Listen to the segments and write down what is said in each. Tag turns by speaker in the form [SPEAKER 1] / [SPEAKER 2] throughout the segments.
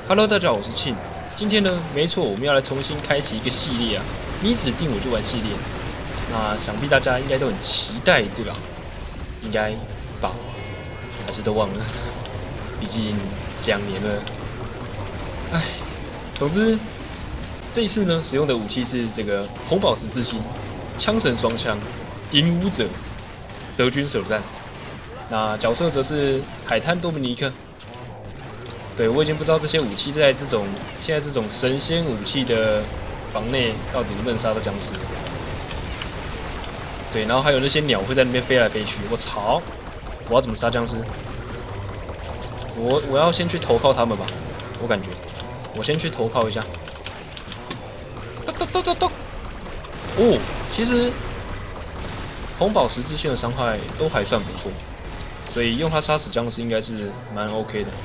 [SPEAKER 1] Hello， 大家好，我是庆。今天呢，没错，我们要来重新开启一个系列啊，你指定我就玩系列。那想必大家应该都很期待，对吧？应该吧？还是都忘了？毕竟2年了。唉，总之这一次呢，使用的武器是这个红宝石之心枪神双枪影武者德军手弹。那角色则是海滩多米尼克。对，我已经不知道这些武器在现在这种神仙武器的房内到底能不能杀到僵尸。对，然后还有那些鸟会在那边飞来飞去，我操！我要怎么杀僵尸？我要先去投靠他们吧，我感觉，我先去投靠一下。咚！哦，其实红宝石之心的伤害都还算不错，所以用它杀死僵尸应该是蛮 OK 的。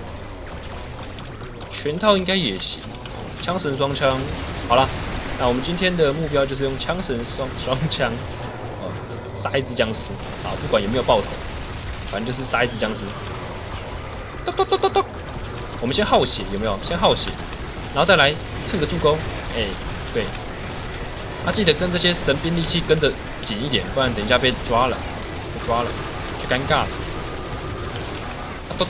[SPEAKER 1] 全套应该也行，枪神双枪。好了，那我们今天的目标就是用枪神双枪，杀一只僵尸啊！不管有没有爆头，反正就是杀一只僵尸。咚！我们先耗血，有没有？先耗血，然后再来蹭个助攻。对。记得跟这些神兵利器跟得紧一点，不然等一下被抓了，就尴尬了。咚！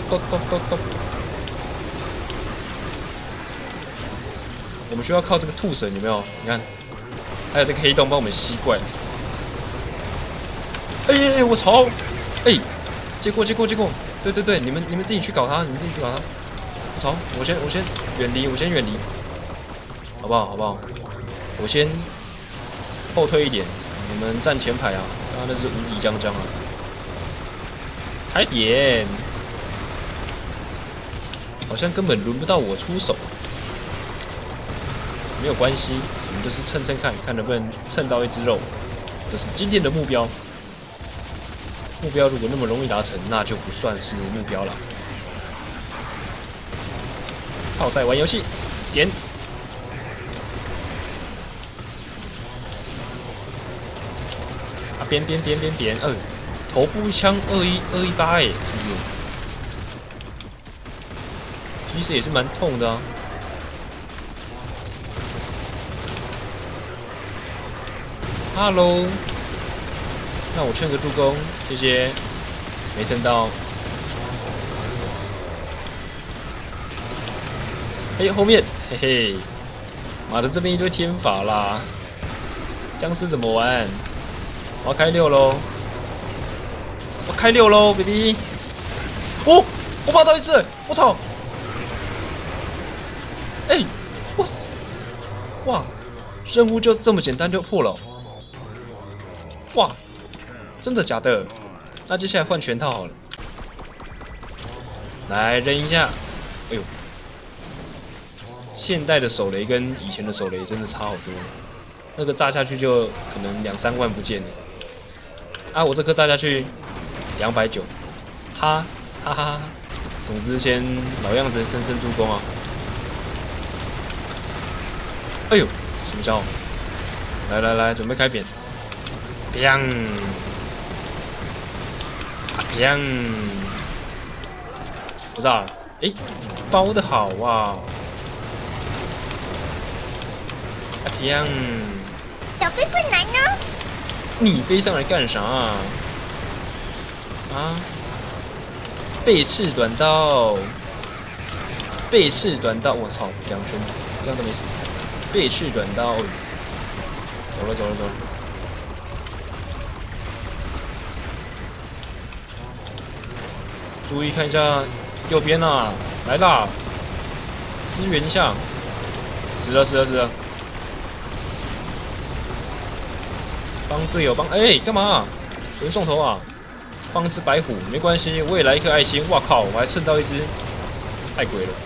[SPEAKER 1] 我们需要靠这个兔神，有没有？你看，还有这个黑洞帮我们吸怪。我操！接过！对，你们自己去搞他，我操！我先远离，好不好？我先后退一点，你们站前排啊！刚刚那是无敌江啊！开点，好像根本轮不到我出手。没有关系，我们就是蹭看能不能蹭到一只肉，这是今天的目标。目标如果那么容易达成，那就不算是目标了。套赛玩游戏，点。边，头部一枪218，是不是？其实也是蛮痛的啊。Hello， 那我劝个助攻，谢谢。没蹭到。后面，嘿嘿，妈的，这边一堆天法啦，僵尸怎么玩？我要开6喽！我开6喽 ，baby！ 哦，我跑到一只，我操！哇，任务就这么简单就破了。哇，真的假的？那接下来换全套好了。来扔一下，现代的手雷跟以前的手雷真的差好多，那个炸下去就可能2-3万不见了。我这颗炸下去290，哈。总之先老样子，深助攻啊！什么招？来，准备开扁！砰！不知道，包的好啊！
[SPEAKER 2] 小飞困难呢？
[SPEAKER 1] 你飞上来干啥啊？背刺短刀，我操，2拳，这样都没死。背刺短刀，走了。注意看一下右边啊，来啦，支援一下。死了。帮队友干嘛？有人送头啊！放一只白虎没关系，我也来一颗爱心。哇靠，我还蹭到一只，太鬼了！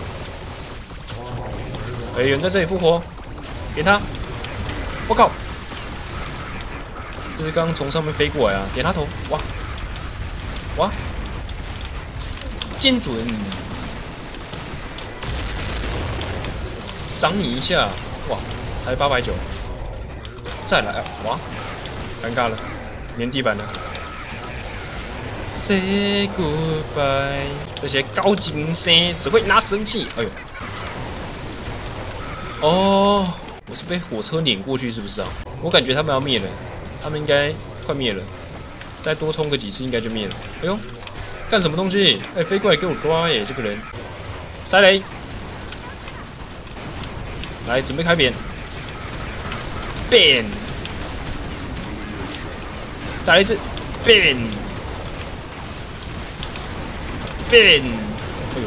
[SPEAKER 1] 有人在这里复活，点他！我靠，这是刚刚从上面飞过来啊！点他头，哇，精准，赏你一下，哇，才890，再来，哇，尴尬了，粘地板了。 Say goodbye， 这些高精生只会拿生气。哎呦，哦，我是被火车碾过去是不是啊？我感觉他们要灭了，他们应该快灭了，再多冲个几次应该就灭了。哎呦，干什么东西？哎，飞过来给我抓耶！这个人，塞雷，来准备开扁 ，ban， 再来一次 ban。变，哎呦，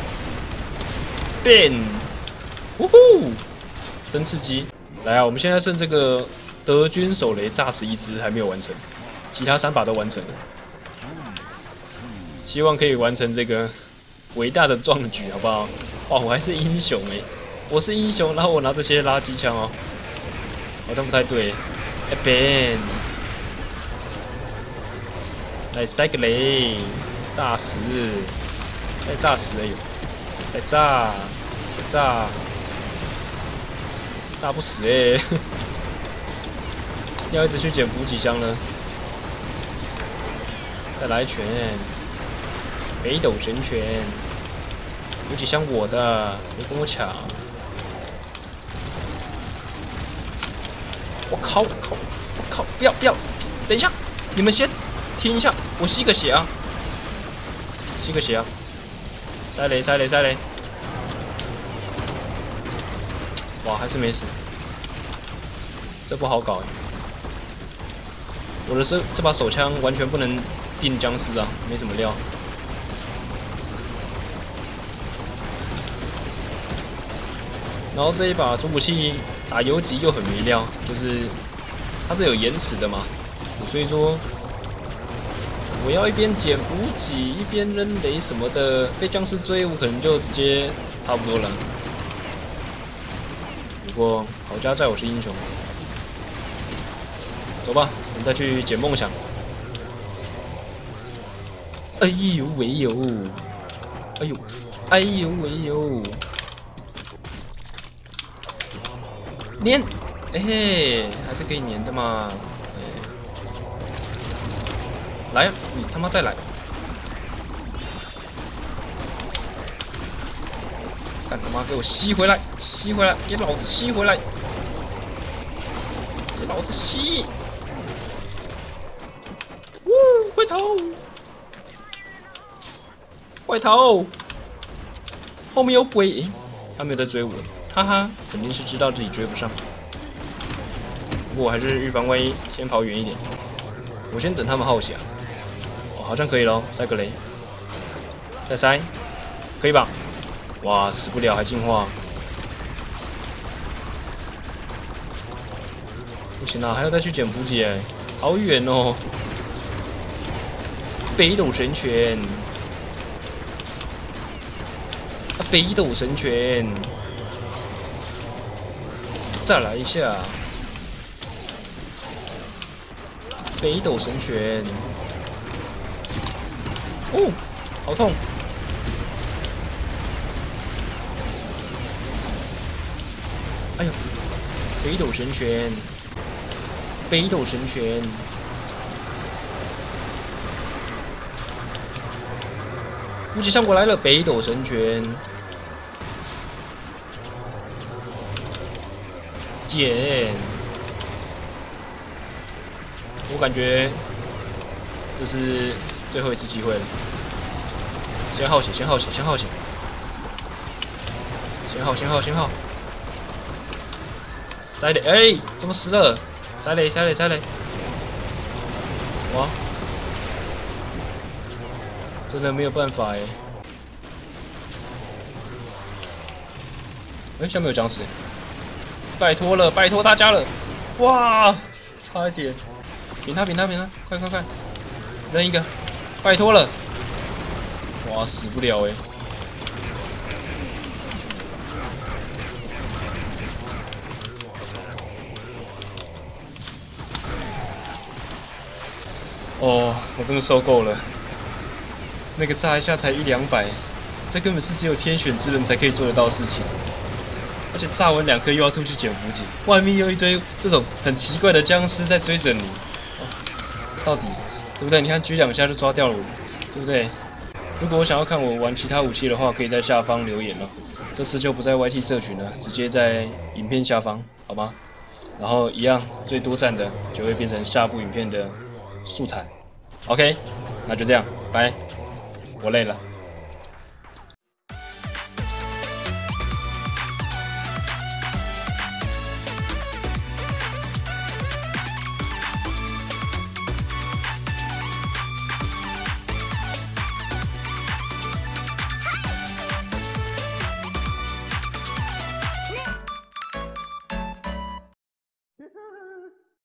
[SPEAKER 1] 变，呜呼，真刺激！来啊，我们现在剩这个德军手雷炸死一只还没有完成，其他3把都完成了。希望可以完成这个伟大的壮举，好不好？哇，我还是英雄哎，我是英雄，然后我拿这些垃圾枪哦，好像不太对。哎变，来塞个雷。炸死，再炸死而已，再炸，再炸，炸不死欸要一直去捡补给箱了。再来一拳，北斗神拳，补给箱我的，别跟我抢。我靠！我靠！不要！等一下，你们先停一下，我吸个血啊！吸个血啊！塞雷！哇，还是没死，这不好搞哎！我的这把手枪完全不能定僵尸啊，没什么料。然后这一把主武器打游击又很没料，就是它是有延迟的嘛，所以说。我要一边捡补给，一边扔雷什么的，被僵尸追，我可能就直接差不多了。不过好家在我是英雄，走吧，我们再去捡梦想。哎呦喂呦，哎呦喂呦，粘，哎嘿，还是可以粘的嘛。来呀、你他妈再来！干他妈给我吸回来！给老子吸回来！给老子吸！呜，快逃！快逃！后面有鬼！他没有在追我，哈哈，肯定是知道自己追不上。不过我还是预防万一，先跑远一点。我先等他们耗血。好像可以咯，塞个雷，再塞，可以吧？哇，死不了还进化，不行啊，还要再去捡补给哎，好远哦！北斗神拳，北斗神拳，再来一下，北斗神拳。哦，好痛！哎呦，北斗神拳，补给箱过来了，北斗神拳，捡！我感觉这是最后一次机会了，先耗血，先耗，塞雷，哎，怎么死了？塞雷，哇，真的没有办法哎。哎，下面有僵尸，拜托了，拜托大家了！哇，差一点，扁他，快！扔一个，拜托了！哇，死不了哎！哦，我真的受够了。那个炸一下才100-200，这根本是只有天选之人才可以做得到的事情。而且炸完2颗又要出去捡补给，外面又一堆这种很奇怪的僵尸在追着你。哦，到底对不对？你看狙2下就抓掉了我，对不对？如果想要看我玩其他武器的话，可以在下方留言了。这次就不在 YT 社群了，直接在影片下方，好吗？然后一样，最多赞的就会变成下部影片的素材。OK， 那就这样，拜。我累了。